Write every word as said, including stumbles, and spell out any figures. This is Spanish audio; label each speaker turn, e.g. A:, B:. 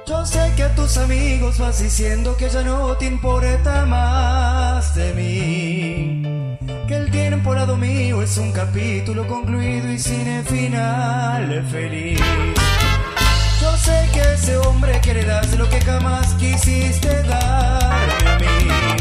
A: Yo sé que a tus amigos vas diciendo que ya no te importa más de mí, que el tiempo al lado mío es un capítulo concluido y sin el final feliz. Yo sé que ese hombre quiere darse lo que jamás quisiste darme a mí.